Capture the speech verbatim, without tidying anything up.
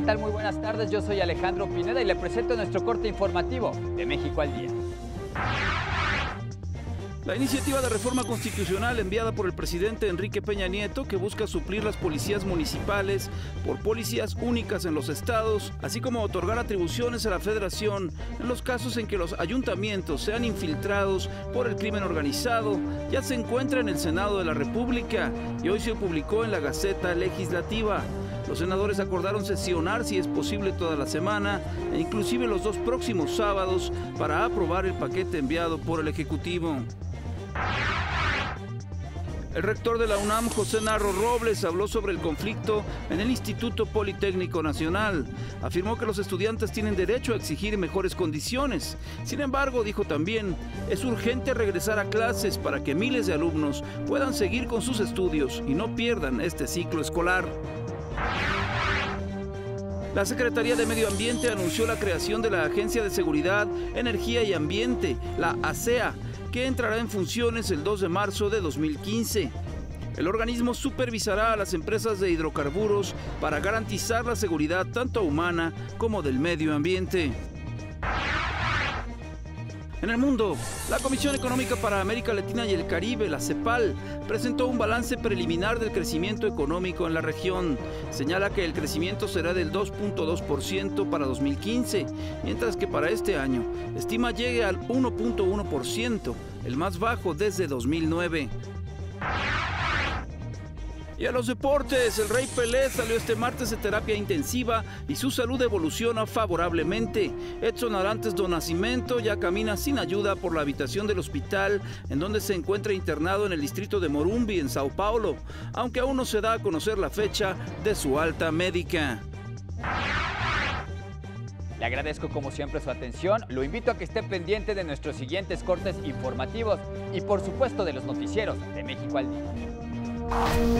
tal? Muy buenas tardes, yo soy Alejandro Pineda y le presento nuestro corte informativo de México al Día. La iniciativa de reforma constitucional enviada por el presidente Enrique Peña Nieto, que busca suplir las policías municipales por policías únicas en los estados, así como otorgar atribuciones a la federación en los casos en que los ayuntamientos sean infiltrados por el crimen organizado, ya se encuentra en el Senado de la República y hoy se publicó en la Gaceta Legislativa. Los senadores acordaron sesionar, si es posible, toda la semana e inclusive los dos próximos sábados para aprobar el paquete enviado por el Ejecutivo. El rector de la UNAM, José Narro Robles, habló sobre el conflicto en el Instituto Politécnico Nacional. Afirmó que los estudiantes tienen derecho a exigir mejores condiciones. Sin embargo, dijo también, es urgente regresar a clases para que miles de alumnos puedan seguir con sus estudios y no pierdan este ciclo escolar. La Secretaría de Medio Ambiente anunció la creación de la Agencia de Seguridad, Energía y Ambiente, la ASEA, que entrará en funciones el dos de marzo de dos mil quince. El organismo supervisará a las empresas de hidrocarburos para garantizar la seguridad tanto humana como del medio ambiente. En el mundo, la Comisión Económica para América Latina y el Caribe, la CEPAL, presentó un balance preliminar del crecimiento económico en la región. Señala que el crecimiento será del dos punto dos por ciento para dos mil quince, mientras que para este año estima llegue al uno punto uno por ciento, el más bajo desde dos mil nueve. Y a los deportes, el Rey Pelé salió este martes de terapia intensiva y su salud evoluciona favorablemente. Edson Arantes do Nascimento ya camina sin ayuda por la habitación del hospital en donde se encuentra internado en el distrito de Morumbi, en Sao Paulo, aunque aún no se da a conocer la fecha de su alta médica. Le agradezco como siempre su atención, lo invito a que esté pendiente de nuestros siguientes cortes informativos y por supuesto de los noticieros de México al Día.